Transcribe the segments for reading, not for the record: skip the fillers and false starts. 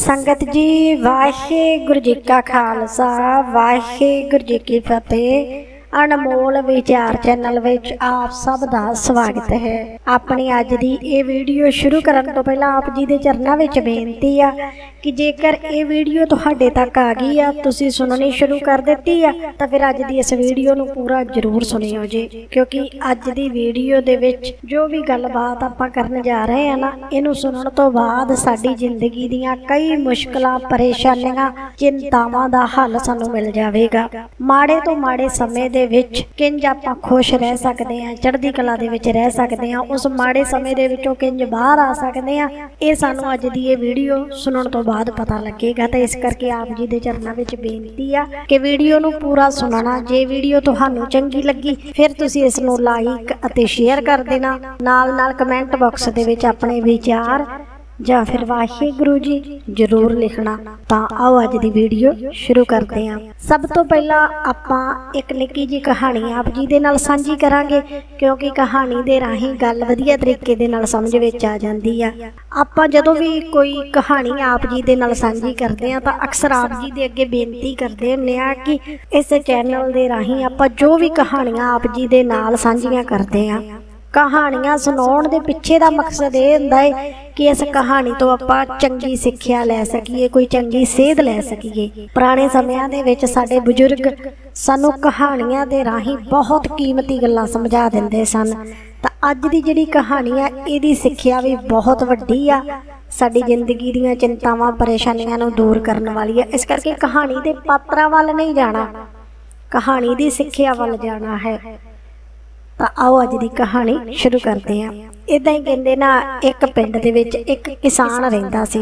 संगत जी वाहिगुरू जी का खालसा वाहिगुरू जी की फतेह। अनमोल विचार चैनल विच आप सब दा स्वागत है। अपनी अज दी ये वीडियो शुरू करन तो पहला आप जी दे चरनां विच बेनती आ कि जेकर ये वीडियो तुहाडे तक आ गई आ, तुसीं सुननी शुरू कर दित्ती आ, तां फिर अज दी इस वीडियो नूं पूरा जरूर सुणिओ जी, क्योंकि अज दी वीडियो दे विच जो भी गलबात आपां करन जा रहे हैं ना, इहनूं सुनन तो बाद साडी जिंदगी दीआं कई मुश्किलां परेशानियां चिंतावां दा हल सानूं मिल जावेगा। माड़े तो माड़े समय दे विच किंज आपां खुश रह सकदे हां, चढ़दी कला दे विच रह सकदे हां, उस माड़े समय दे विचों किंज बाहर आ सकदे हां, इह सानूं अज दी इह वीडियो सुनन तो बाद पता लगेगा। तो इस करके आप जी दे चरनां विच बेनती आ कि वीडियो नूं पूरा सुनना। जे वीडियो तुहानूं चंगी लगी फिर तुसीं इस नूं लाइक अते शेयर कर देना, नाल नाल कमेंट बॉक्स दे विच अपने विचार ਜਾਂ फिर वाहिगुरू जी जरूर लिखना। तो आओ अज दी वीडियो शुरू करते हैं। सब तो पहला आपां एक निक्की जी कहानी आप जी दे नाल सांझी करांगे, क्योंकि कहानी दे राहीं गल वधिया तरीके दे नाल समझ विच आ जांदी आ। आपां जदों भी कोई कहानी आप जी दे नाल सांझी करदे आ तां अक्सर आप जी दे अगे बेनती करदे हुंदे आ कि इस चैनल दे राहीं आपां जो भी कहानियां आप जी दे नाल सांझीआं करदे आ, कहानियां सुनाउण दे पिछे दा मकसद ये हुंदा है कि इस कहानी तो आपां चंगी सिक्ख्या लै सकीए, कोई चंगी सेध लै सकीए। पुराने समयां दे विच साडे बजुर्ग सानूं कहानियां दे राहीं बहुत कीमती गल्लां समझा दिंदे सन। तां अज दी जिहड़ी कहानी आ इहदी सिक्ख्या भी बहुत वड्डी आ, साडी जिंदगी दीआं चिंतावां परेशानियां नूं दूर करन वाली आ। इस करके कहानी दे पात्रां वल नहीं जाना, कहानी दी सिक्ख्या वल जाना है। तो आओ अज दी कहानी शुरू करते हैं। इदां ही कहंदे ना, एक पिंड दे विच एक किसान रहिंदा सी।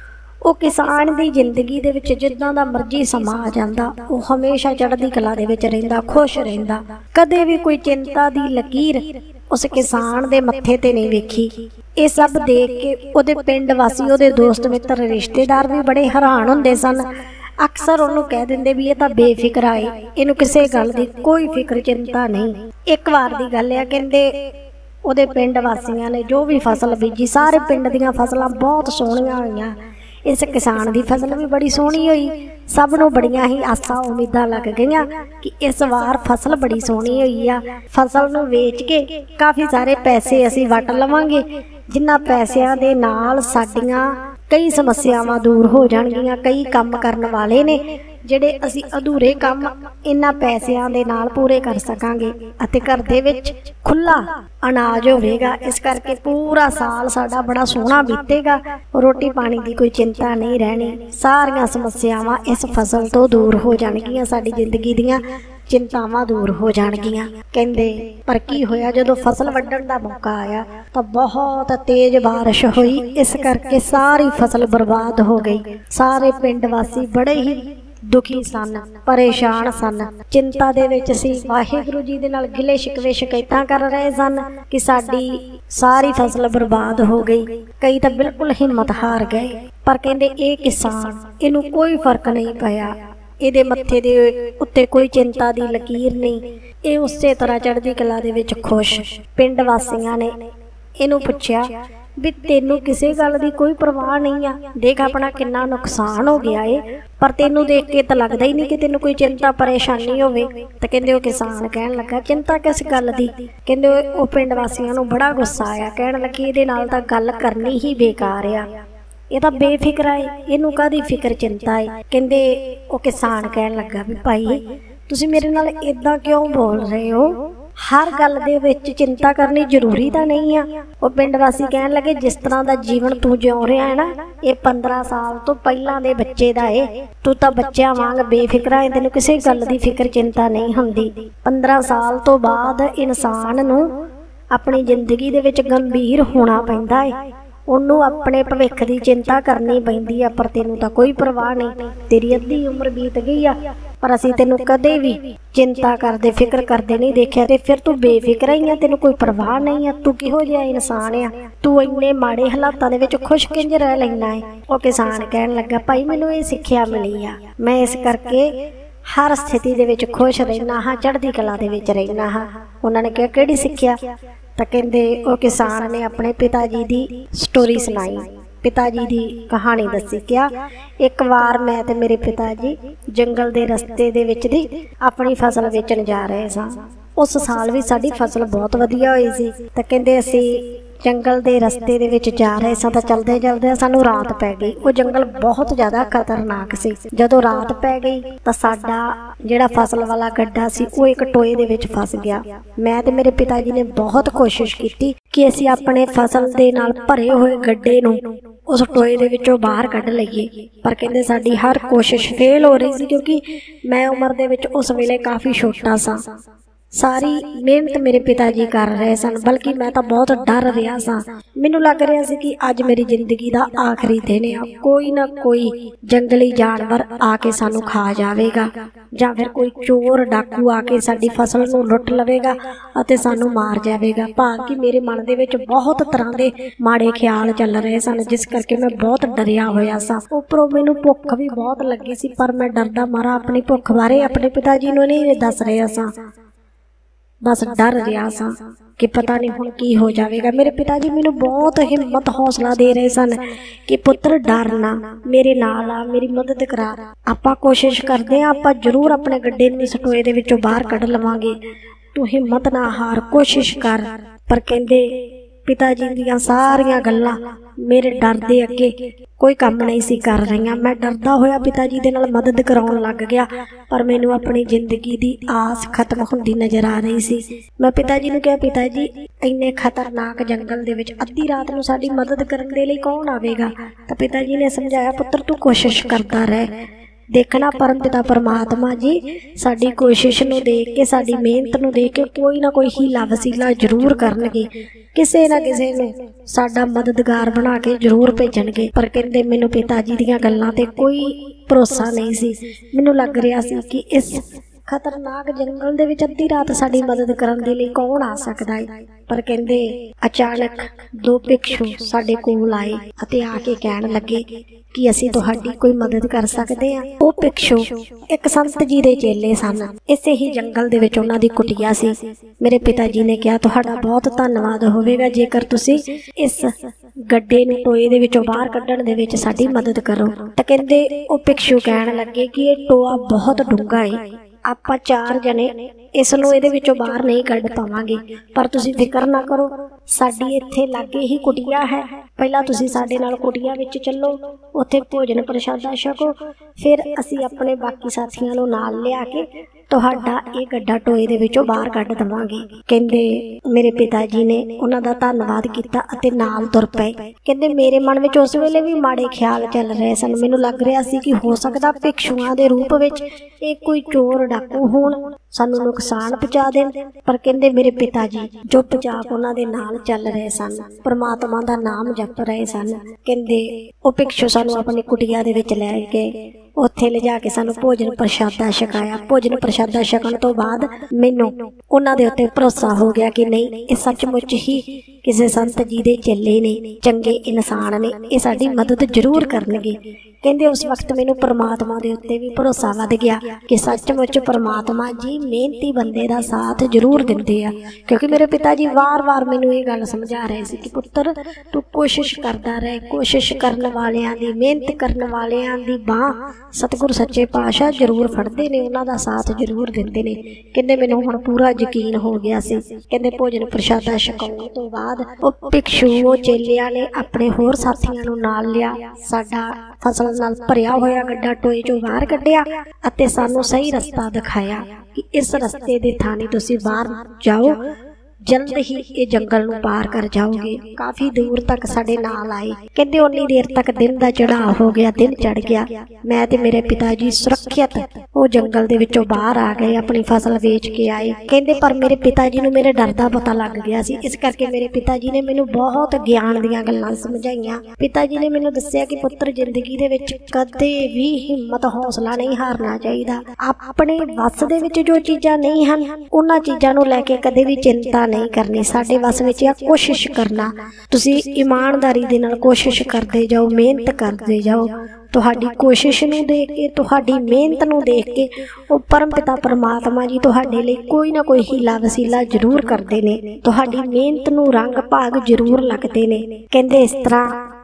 वो किसान दी जिंदगी दे विच जिद्दां दा मर्जी समा आ जांदा, वो हमेशा चढ़दी कला दे विच रहिंदा, खुश रहिंदा। कदे भी कोई चिंता दी लकीर उस किसान दे मत्थे ते नहीं वेखी। ये सब देख के उहदे पिंड वासी, उहदे दोस्त मित्र रिश्तेदार भी बड़े हैरान हुंदे सन। अक्सर उन्होंने कह देंदे भी ये तां बेफिक्र आए, इहनूं किसी गल दी कोई फिक्र चिंता नहीं। एक बार दी गल है, कहंदे उहदे पिंड वासियां ने जो भी फसल बीजी, सारे पिंड दीआं फसलां बहुत सोहणियां होईयां। इस किसान दी फसल भी बड़ी सोहणी होई। सब नूं बड़ियां ही आसां उम्मीदां लग गईयां कि इस वार फसल बड़ी सोहणी होई आ, फसल नूं वेच के काफ़ी सारे पैसे असीं वट लवांगे, जिन्हां पैसिਆਂ दे नाल साडीਆਂ कई समस्यावां दूर हो जाणगीਆਂ। कई काम करन वाले ने ਜਿਹੜੇ ਅਸੀਂ अधूरे काम इन्हां पैसिਆਂ ਦੇ ਨਾਲ पूरे कर सकांगे ਅਤੇ घर ਦੇ ਵਿੱਚ खुला अनाज होवेगा। इस करके पूरा साल साडा बड़ा सोहना बीतेगा, रोटी पानी की कोई चिंता नहीं रहनी, सारियां समस्यावां इस फसल तो दूर हो जाणगीਆਂ, साडी जिंदगी दीआं चिंतावां दूर हो जाणगीਆਂ। कहंदे पर की होया, जदों फसल वड्ढण दा मौका आया तो बहुत तेज बारिश हुई। इस करके सारी फसल बर्बाद हो गई। सारे पिंड वासी बड़े ही दुखी सन, परेशान सन, चिंता दे विच सी। वाहिगुरू जी दे नाल गिले शिकवे शिकायतां कर रहे सन कि साडी सारी फसल बर्बाद हो गई। कई तां बिल्कुल हिम्मत हार गए, पर कहंदे ये किसान, इहनूं कोई फर्क नहीं पिया, ਇਹਦੇ मत्थे दे उत्ते कोई चिंता दी लकीर नहीं, ये उसे तरह चढ़दी कला दे विच खुश। पिंड वासियां ने इहनूं पुछया भी तेनू किसी गल दी कोई परवाह नहीं आ, देख अपना किन्ना नुकसान हो गया है, पर तेनू देख के तो लगदा ही नहीं कि तेनू कोई चिंता परेशानी होवे। तो कहंदे वो किसान कहण लगा चिंता किस गल दी। कहंदे वो पिंड वासियां नूं बड़ा गुस्सा आया, कहण लगे इहदे नाल तां गल करनी ही बेकार आ, ये तां बेफिक्र है, इहनूं काहदी फिक्र चिंता है। कहंदे वो किसान कहण लगा भी भाई तुसीं मेरे नाल इदां क्यों बोल रहे हो, हर गल दे विच चिंता करनी जरूरी तां नहीं आ। वो पिंड वासी कहण लगे जिस तरह दा जीवन तू जिउ रिहा है ना, ये 15 साल तो पहलां दे बच्चे दा है, तू तां बच्चिआं वांग बेफिक्रा है, तैनूं किसी गल दी फिक्र चिंता नहीं हुंदी। 15 साल तो बाद इंसान नूं अपनी जिंदगी दे विच गंभीर होना पैंदा है, उन्होंने अपने भविख की चिंता करनी पैंदी है, पर तेनू तां कोई परवाह नहीं। तेरी अद्धी उम्र बीत गई आ, पर असीं तेनू कदे भी चिंता करदे फिक्र करदे नहीं देखिया, ते फिर तू बेफिक्र ही आ, तेनू कोई परवाह नहीं है, तू किहो जिहा इंसान आ, तू इन्ने माड़े हालातां दे विच खुश किंज रह लैंदा है। वो किसान कहण लगा भाई मैनू ये सिक्ख्या मिली आ, मैं इस करके हर स्थिति दे विच खुश रहना हाँ, चढ़दी कला दे विच रहना हाँ। उन्होंने कहा किहड़ी सिक्ख्या, तो कहंदे वो किसान ने अपने पिता जी की स्टोरी सुनाई पिता जी की कहानी दसी। क्या एक बार मैं ते मेरे पिता जी जंगल के रस्ते दे विच दी अपनी फसल बेचण जा रहे सां। उस साल भी साडी फसल बहुत वधिया होई सी। ते कहंदे असीं जंगल के रस्ते दे विच जा रहे सां तां चलदे चलदे सानूं रात पै गई। वो जंगल बहुत ज़्यादा खतरनाक सी। जदों रात पै गई तां साडा जिहड़ा फसल वाला गड्ढा सी वो एक टोए दे विच फस गया। मैं ते मेरे पिता जी ने बहुत कोशिश की कि असीं अपने फसल दे नाल भरे हुए गड्ढे नूं उस टोए दे विचों बाहर कढ लईए, पर कहंदे साडी हर कोशिश फेल हो रही सी, क्योंकि मैं उम्र दे विच उस वेले काफ़ी छोटा सां। सारी मेहनत मेरे पिता जी कर रहे सन, बल्कि मैं तो बहुत डर रहा सा। मैनूं लग रहा सी कि अज मेरी जिंदगी का आखिरी दिन है, कोई ना कोई जंगली जानवर आके सानू खा जाएगा, या फिर कोई चोर डाकू आके साडी फसल नूं लुट लवेगा अते सानू मार जाएगा। भाव कि मेरे मन दे विच बहुत तरह के माड़े ख्याल चल रहे सन, जिस करके मैं बहुत डरिया होया सा। उपरों मैनूं भुख भी बहुत लगी सी, पर मैं डरदा मारा अपनी भुख बारे अपने पिता जी नूं नहीं दस रहा सा। बस डर रहा सा कि पता नहीं हुण की हो जाएगा। मेरे पिताजी मैनूं बहुत हिम्मत हौसला दे रहे सन कि पुत्र डर ना, मेरे नाल आ, मेरी मदद करा, आपां कोशिश करदे आं, आपां जरूर अपने गड्ढे नूं इस टोए दे विचों बाहर कढ लवांगे, तू हिम्मत ना हार, कोशिश कर। पर कहंदे पिता जी दीयां सारियां गल्लां मेरे डर दे अगे कोई काम नहीं सी कर रही। मैं डरदा होया पिता जी दे नाल मदद कराउण लग गया, पर मैनूं अपनी जिंदगी दी आस खत्म हुंदी नज़र आ रही सी। मैं पिता जी नूं कहा, पिता जी इन्ने खतरनाक जंगल दे विच अद्धी रात नूं साडी मदद करन दे लई कौन आवेगा? तां पिता जी ने समझाया, पुत्र तू कोशिश करदा रह, देखना परम पिता परमात्मा जी साडी कोशिश नूं देख के, साडी मेहनत नूं देख के कोई ना कोई हीला वसीला जरूर करनगे, किसे ना किसे नूं साडा मददगार बना के जरूर भेजणगे। पर कहंदे मैनूं पिता जी दीयां गल्लां ते कोई भरोसा नहीं सी। मैनूं लग रहा सी कि इस खतरनाक जंगल दे विच अद्धी रात साडी मदद करन दे लई कौन आ सकदा है। पर कहंदे अचानक दो भिक्षु साडे कोल आए अते आके कहण लगे कि असीं तुहाडी कोई मदद कर सकदे हां। वो भिक्षु एक संत जी दे चेले सन। इसे ही जंगल दे विच उन्हां दी कुटिया सी। मेरे पिता जी ने कहा, तुहाडा बहुत धन्नवाद होवेगा जेकर तुसीं इस गड्ढे नूं टोए दे विचों बाहर कढण दे विच साडी मदद करो। तां कहंदे वो भिक्षु कहण लगे कि ये टोआ बहुत डूंगा है, आपां 4 जने इस नूं इहदे विचों बाहर नहीं कढ पावांगे, पर तुसीं फिकर ना करो, साडी इत्थे लागे ही कुटिया है, पहला तुसीं साडे नाल कुटिया विच चलो, उत्थे भोजन प्रशादा छको, फिर असीं अपने बाकी साथियां नूं नाल लिया के तुहाडा ये गड्ढा टोए दे विचों बाहर कढ दवांगे। कहंदे मेरे पिता जी ने उन्हां दा धन्नवाद कीता अते नाल तुर पए। कहंदे मेरे मन विच उस वेले भी माड़े ख्याल चल रहे सन। मैनूं लग रहा सी कि हो सकदा भिक्षुआं दे रूप विच ये कोई चोर डाकू होण, सानूं नुकसान पहुंचा देण। पर कहंदे मेरे पिता जी चुपचाप उन्हां दे नाल चल रहे सन, परमात्मा दा नाम जप रहे सन। कहंदे ओ भिक्षु सानूं अपनी कुटिया दे विच लै गए, उत्थे ले जाके सानूं भोजन प्रशादा छकाया। भोजन प्रशादा छकण तो बाद मैनूं उन्हां दे उत्ते भरोसा हो गया कि नहीं, ये सचमुच ही किसी संत जी दे चेले ने, चंगे इंसान ने, ये साडी मदद जरूर करनगे। कहंदे उस वक्त मैनूं परमात्मा दे उत्ते भी भरोसा वध गया कि सचमुच परमात्मा जी मेहनती बंदे दा साथ जरूर दिंदे आ। क्योंकि मेरे पिता जी वार वार मैनूं ये गल समझा रहे सी कि पुत्तर तू कोशिश करदा रह, कोशिश करन वालियां दी, मेहनत करन वालियां दी बाह सतगुर सच्चे पातशाह जरूर फड़दे ने, उन्हां दा साथ जरूर दिंदे ने। कहंदे मैनूं हुण पूरा यकीन हो गया सी। कहंदे भोजन प्रशादा छकाउण तो बाद ਉਹ भिक्षु ਉਹ चेलियां ने अपने होर साथियां नूं नाल लिया, साडा फसल नाल भरिया होया गड्ढा टोए चों बाहर कढिया अते सानूं सही रस्ता दिखाया कि इस रस्ते दे थाने तुसीं बाहर जाओ, जल्द ही ये जंगल नूं पार कर जाओगे। काफी दूर तक साडे नाल आए। कहंदे उन्नी देर तक दिन दा चढ़ाव हो गया, दिन चढ़ गया। मैं ते मेरे पिता जी सुरक्षित वो जंगल दे विचों बाहर आ गए, अपनी फसल वेच के आए। कहंदे पर मेरे पिता जी नूं मेरे डर दा पता लग गया सी, इस करके मेरे पिता जी ने मैनूं बहुत ज्ञान दीयां गल्लां समझाईयां। पिता जी ने मैनूं दस्सिया कि पुत्तर जिंदगी दे विच कदे भी हिम्मत हौसला नहीं हारना चाहिदा। अपने वस दे विच जो चीज़ां नहीं हन उन्हां चीज़ां नूं लैके कदे भी चिंता नहीं करनी। साडे वस विच आ कोशिश करना, तुसीं ईमानदारी दे नाल कोशिश करदे जाओ, मेहनत करदे जाओ। तुहाडी कोशिश नूं देख के, तुहाडी मेहनत नूं देख के ओ परम पिता परमात्मा जी तुहाडे लई कोई ना कोई हीला वसीला जरूर करदे ने, तुहाडी मेहनत नूं रंग भाग जरूर लगदे ने। कहंदे इस तरह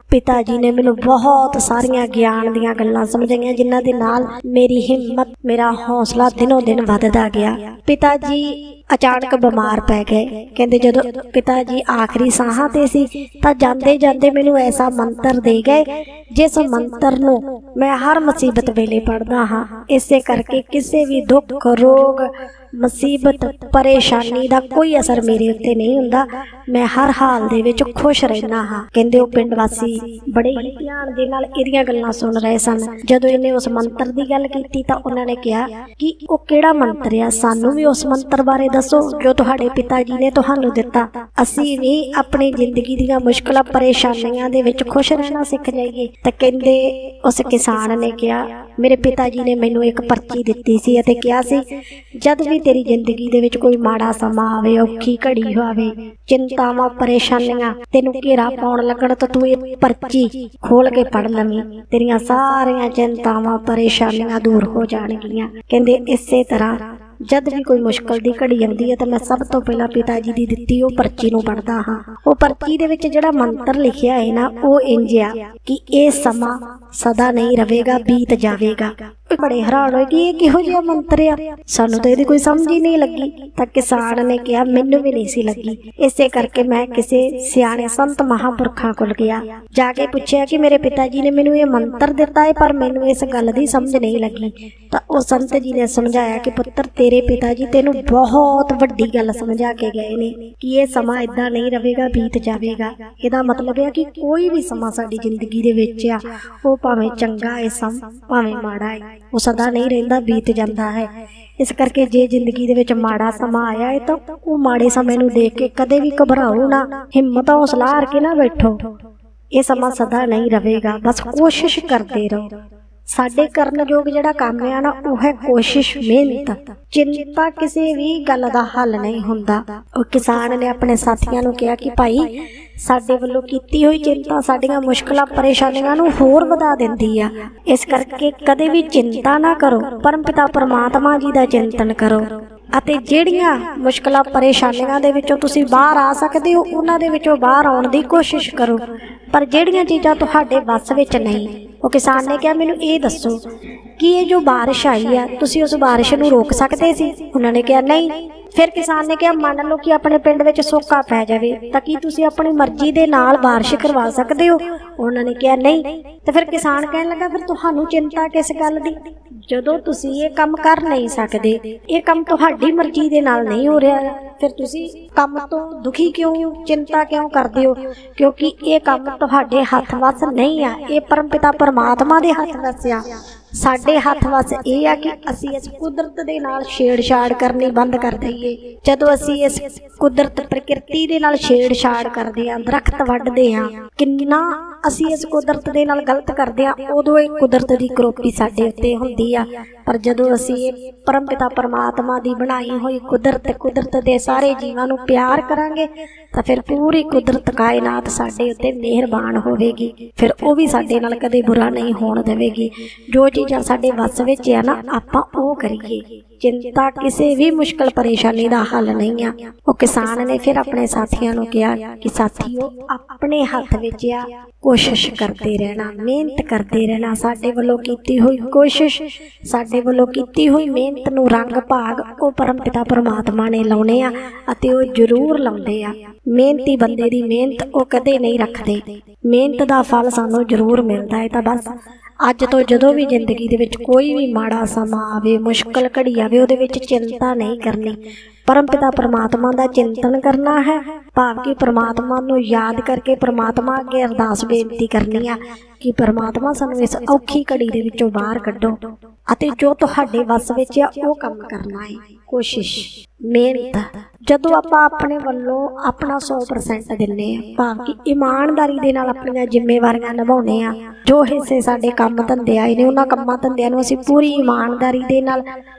पिता जी ने मैनू बहुत सारिया ज्ञान दीयां गल्लां समझाईयां जिन्हां दे नाल मेरी हिम्मत मेरा हौसला दिनों दिन वधदा गया। पिता जी अचानक बीमार पै गए। कहंदे जदों पिता जी आखिरी साहां ते सी तां जांदे जांदे मैनू ऐसा मंत्र दे गए जिस मंत्र नूं मैं हर मुसीबत वेले पढ़दा हां। इसे करके किसी भी दुख रोग मुसीबत परेशानी दा कोई असर मेरे उत्ते नहीं हुंदा। मैं हर हाल दे विच खुश रहना हाँ। कहंदे ओ पिंड वासी बड़े ही ध्यान दे नाल इहदियां गल्लां सुन रहे सन। जदों इहने उस मंत्र दी गल कीती तां उन्हां ने कहा कि ओ किहड़ा मंत्र आ, सानू भी उस मंत्र बारे दसो जो तुहाडे पिता जी ने तुहानू दिता। असीं भी अपनी जिंदगी दीयां मुश्किलां परेशानियां दे विच खुश रहना सिख जाइए। तां कहंदे उस किसान ने कहा मेरे पिता जी ने मैनू एक पर्ची दित्ती सी अते कहा सी जद भी तेरी जिंदगी दे विच कोई माड़ा समा आवे औखी घड़ी आवे चिंतावां परेशानियां तेनू घेरा पाउण लगण तां तू ये पर्ची खोल के पढ़ लवीं, तेरियां सारियां चिंतावां परेशानियां दूर हो जाणगियां। कहंदे इसे तरह जद भी कोई मुश्किल दी घड़ी आउंदी है तो मैं सब तो पहला पिता जी दी दित्ती ओ पर्ची नूं पढ़दा हां। ओ पर्ची दे विच जिहड़ा मंत्र लिखिया है ना ओ इंज आ कि ए समा सदा नहीं रहेगा बीत जावेगा। बड़े हैरान होए कि ये किहो जिहा मंत्र आ, सानू तो इहदी कोई समझ ही नहीं लगी। तां किसान ने कहा मैनू भी नहीं सी लगी। इसे करके मैं किसी सियाणे संत महापुरखां कोल गया, जाके पुछया कि मेरे पिता जी ने मैनू ये मंत्र दिता है पर मैनू इस गल दी समझ नहीं लगी। तां ओ संत जी ने समझाया कि पुत्र तेरे पिता जी तेनू बहुत वड्डी गल समझा के गए ने कि ये समा इदां नहीं रहेगा बीत जावेगा। इहदा मतलब है कि कोई भी समा साडी जिंदगी दे विच आ ओ भावें चंगा है सम भावें माड़ा है वो सदा नहीं रहिंदा बीत जांदा है। इस करके जे जिंदगी दे विच माड़ा समा आया है तो वो माड़े समय नूं देख के कदे भी घबराओ ना, हिम्मत हौसला हार के ना बैठो। ये समा सदा नहीं रहेगा, बस कोशिश करते रहो। साडे करन योग जिहड़ा काम है ना वो है कोशिश मेहनत। चिंता किसी भी गल दा हल नहीं हुंदा। और किसान ने अपने साथियों नूं कहा कि भाई साडे वल्लों कीती हुई चिंता साडीआं मुश्किलां परेशानियां नूं होर वधा दिंदी आ। इस करके कदे भी चिंता ना करो, परमपिता परमात्मा जी दा चिंतन करो ਅਤੇ ਜਿਹੜੀਆਂ ਮੁਸ਼ਕਲਾਂ ਪਰੇਸ਼ਾਨੀਆਂ ਦੇ ਵਿੱਚੋਂ ਤੁਸੀਂ ਬਾਹਰ ਆ ਸਕਦੇ ਹੋ ਉਹਨਾਂ ਦੇ ਵਿੱਚੋਂ ਬਾਹਰ ਆਉਣ ਦੀ ਕੋਸ਼ਿਸ਼ ਕਰੋ। ਪਰ ਜਿਹੜੀਆਂ ਚੀਜ਼ਾਂ ਤੁਹਾਡੇ ਵੱਸ ਵਿੱਚ ਨਹੀਂ, ਉਹ ਕਿਸਾਨ ਨੇ ਕਿਹਾ ਮੈਨੂੰ ਇਹ ਦੱਸੋ कि ये जो बारिश आई है तुसी उस बारिश नूं रोक सकते सी? उन्होंने कहा नहीं। फिर किसान ने कहा मान लो कि अपने पिंड विच सोका पै जावे तां की तुसी अपनी मर्जी दे नाल बारिश करवा सकदे हो? उन्होंने कहा नहीं। तो फिर किसान कहन लगा फिर तुहानूं चिंता किस गल दी? जदों तुसी ये काम कर नहीं सकदे, ये काम तुहाडी मर्जी दे नाल नहीं हो रहा, फिर तुसी काम तो दुखी क्यों, चिंता क्यों करदे हो? क्योंकि ये काम तुहाडे हथ वस नहीं आ, ये परमपिता परमात्मा दे हथ वस आ। साडे हथ वस ये आ कि असी इस कुदरत दे नाल छेड़छाड़ करनी बंद कर दईए। जदों असी इस कुदरत प्रकृति दे नाल छेड़छाड़ करदे आ, दरख्त वड्डदे आ, किन्ना असी इस कुदरत दे नाल गलत करदे आ, उदों इह कुदरत दी करोपी साडे उत्ते हुंदी आ। पर जदों असी परमपिता परमात्मा दी बनाई हुई कुदरत दे सारे जीवां नूं प्यार करांगे तां फिर पूरी कुदरत कायनात साडे उत्ते मेहरबान होवेगी। फिर वो भी साडे नाल कदे बुरा नहीं होण देवेगी। जो चीज़ां साडे वस विच आ ना आपां ओह करिए। चिंता किसी भी मुश्किल परेशानी का हल नहीं आ। वो किसान ने फिर अपने साथियों को कहा कि साथियों अपने हथ विच आ, कोशिश करते रहना, मेहनत करते रहना। साडे वल्लों कीती हुई कोशिश, साडे वल्लों कीती हुई मेहनत नूं रंग भाग वो परमपिता परमात्मा ने लाउणे आ अते वो जरूर लाउंदे आ। मेहनती बंदे दी मेहनत वो कदे नहीं रखदे। मेहनत दा फल सानूं जरूर मिलदा है। तां बस अज तो जदों भी जिंदगी दे विच कोई भी माड़ा समा आवे, मुश्किल घड़ी आवे, उहदे विच चिंता नहीं करनी, परमपिता परमात्मा दा चिंतन करना है। भाव कि परमात्मा नूं याद करके परमात्मा अगे अरदास बेनती करनी है कि परमात्मा सानूं इस औखी घड़ी दे विचों बाहर कड्डो अते जो तुहाडे वस विच आ ओह काम करना है। कोशिश, मेहनत जदों आपां अपने वल्लों अपना 100% दिंदे आ, भाव कि ईमानदारी दे नाल अपणीआं जिम्मेवारियां निभाउने आ, जो हिस्से साडे काम धंधे आए ने उन्हां कामां धंधिआं नूं असीं पूरी ईमानदारी दे नाल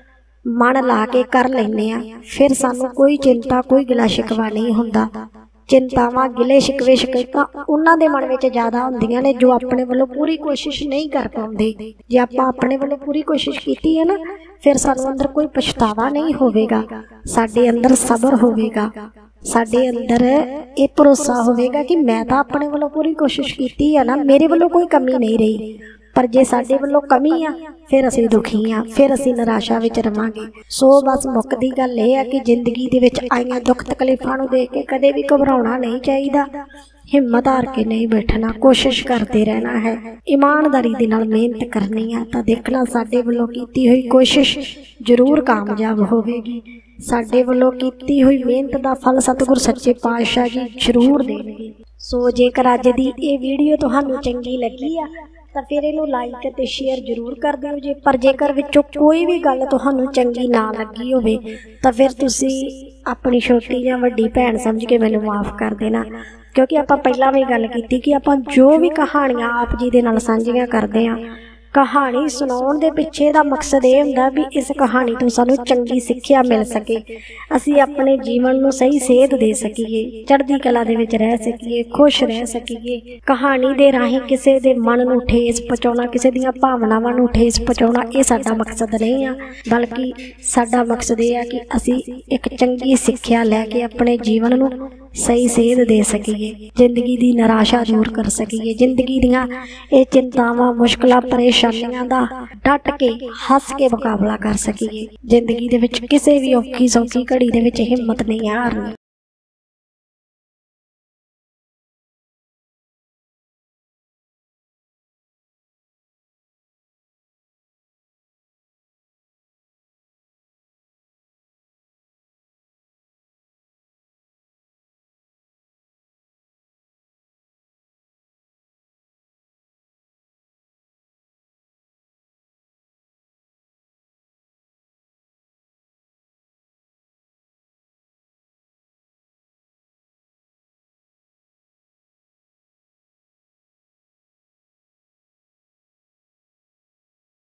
मन ला के कर लैंदे आ, फिर सानूं कोई चिंता कोई गिला शिकवा नहीं हुंदा। चिंतावां गिले शिकवे शिकायतां उन्हां दे मन विच ज़्यादा हुंदियां ने जो अपने वल्लों पूरी कोशिश नहीं कर पाउंदे। जे आपां अपने वल्लों पूरी कोशिश कीती है ना फिर सानूं अंदर कोई पछतावा नहीं होवेगा, साडे अंदर सबर होवेगा। ਸਾਡੇ ਅੰਦਰ ਇਹ ਭਰੋਸਾ ਹੋਵੇਗਾ ਕਿ ਮੈਂ ਤਾਂ ਆਪਣੇ ਵੱਲੋਂ ਪੂਰੀ ਕੋਸ਼ਿਸ਼ ਕੀਤੀ ਆ ਨਾ, ਮੇਰੇ ਵੱਲੋਂ ਕੋਈ ਕਮੀ ਨਹੀਂ ਰਹੀ। ਪਰ ਜੇ ਸਾਡੇ ਵੱਲੋਂ ਕਮੀ ਆ ਫਿਰ ਅਸੀਂ ਦੁਖੀ ਆ, ਫਿਰ ਅਸੀਂ ਨਿਰਾਸ਼ਾ ਵਿੱਚ ਰਵਾਂਗੇ। ਸੋ ਬਸ ਮੁੱਕਦੀ ਗੱਲ ਇਹ ਆ ਕਿ ਜ਼ਿੰਦਗੀ ਦੇ ਵਿੱਚ ਆਈਆਂ ਦੁੱਖ ਤਕਲੀਫਾਂ ਨੂੰ ਦੇਖ ਕੇ ਕਦੇ ਵੀ ਘਬਰਾਉਣਾ ਨਹੀਂ ਚਾਹੀਦਾ। ਹਿੰਮਤ ਹਾਰ ਕੇ ਨਹੀਂ ਬੈਠਣਾ, ਕੋਸ਼ਿਸ਼ ਕਰਦੇ ਰਹਿਣਾ ਹੈ। ਇਮਾਨਦਾਰੀ ਦੇ ਨਾਲ ਮਿਹਨਤ ਕਰਨੀ ਆ ਤਾਂ ਦੇਖਣਾ ਸਾਡੇ ਵੱਲੋਂ ਕੀਤੀ ਹੋਈ ਕੋਸ਼ਿਸ਼ ਜ਼ਰੂਰ ਕਾਮਯਾਬ ਹੋਵੇਗੀ। ਸਾਡੇ ਵੱਲੋਂ ਕੀਤੀ ਹੋਈ ਮਿਹਨਤ ਦਾ ਫਲ ਸਤਿਗੁਰ ਸੱਚੇ ਪਾਤਸ਼ਾਹ ਜੀ ਜ਼ਰੂਰ ਦੇਣਗੇ। ਸੋ ਜੇਕਰ ਅੱਜ ਦੀ ਇਹ ਵੀਡੀਓ ਤੁਹਾਨੂੰ ਚੰਗੀ ਲੱਗੀ ਆ ਤਾਂ ਫਿਰ ਇਹਨੂੰ ਲਾਈਕ ਅਤੇ ਸ਼ੇਅਰ ਜ਼ਰੂਰ ਕਰ ਦਿਓ ਜੀ। ਪਰ ਜੇਕਰ ਵਿੱਚੋਂ ਕੋਈ ਵੀ ਗੱਲ ਤੁਹਾਨੂੰ ਚੰਗੀ ਨਾ ਲੱਗੀ ਹੋਵੇ ਤਾਂ ਫਿਰ ਤੁਸੀਂ ਆਪਣੀ ਛੋਟੀ ਜਾਂ ਵੱਡੀ ਭੈਣ ਸਮਝ ਕੇ ਮੈਨੂੰ ਮਾफ़ ਕਰ ਦੇਣਾ, ਕਿਉਂਕਿ ਆਪਾਂ ਪਹਿਲਾਂ ਵੀ ਗੱਲ ਕੀਤੀ ਕਿ ਆਪਾਂ ਜੋ ਵੀ ਕਹਾਣੀਆਂ ਆਪ ਜੀ ਦੇ ਨਾਲ ਸਾਂਝੀਆਂ ਕਰਦੇ ਹਾਂ, ਕਹਾਣੀ ਸੁਣਾਉਣ ਦੇ ਪਿੱਛੇ ਦਾ ਮਕਸਦ ਇਹ ਹੁੰਦਾ ਵੀ ਇਸ ਕਹਾਣੀ ਤੋਂ ਸਾਨੂੰ ਚੰਗੀ ਸਿੱਖਿਆ ਮਿਲ ਸਕੇ, ਅਸੀਂ ਆਪਣੇ ਜੀਵਨ ਨੂੰ ਸਹੀ ਸੇਧ ਦੇ ਸਕੀਏ, ਚੜ੍ਹਦੀ ਕਲਾ ਦੇ ਵਿੱਚ ਰਹਿ ਸਕੀਏ, ਖੁਸ਼ ਰਹਿ ਸਕੀਏ। ਕਹਾਣੀ ਦੇ ਰਾਹੀਂ ਕਿਸੇ ਦੇ ਮਨ ਨੂੰ ਠੇਸ ਪਹੁੰਚਾਉਣਾ, ਕਿਸੇ ਦੀਆਂ ਭਾਵਨਾਵਾਂ ਨੂੰ ਠੇਸ ਪਹੁੰਚਾਉਣਾ ਇਹ ਸਾਡਾ ਮਕਸਦ ਨਹੀਂ ਆ, ਬਲਕਿ ਸਾਡਾ ਮਕਸਦ ਇਹ ਆ ਕਿ ਅਸੀਂ ਇੱਕ ਚੰਗੀ ਸਿੱਖਿਆ ਲੈ ਕੇ ਆਪਣੇ ਜੀਵਨ ਨੂੰ ਸਹੀ ਸੇਧ ਦੇ ਸਕੀਏ, ਜ਼ਿੰਦਗੀ ਦੀ ਨਿਰਾਸ਼ਾ ਦੂਰ ਕਰ ਸਕੀਏ, ਜ਼ਿੰਦਗੀ ਦੀਆਂ ਇਹ ਚਿੰਤਾਵਾਂ, ਮੁਸ਼ਕਲਾਂ, ਪਰੇਸ਼ਾਨੀਆਂ ਦਾ ਡਟ ਕੇ ਹੱਸ ਕੇ ਮੁਕਾਬਲਾ ਕਰ ਸਕੀਏ। ਜ਼ਿੰਦਗੀ ਦੇ ਵਿੱਚ ਕਿਸੇ ਵੀ ਔਖੀ ਸੌਖੀ ਘੜੀ ਦੇ ਵਿੱਚ ਹਿੰਮਤ ਨਹੀਂ ਹਾਰਨੀ।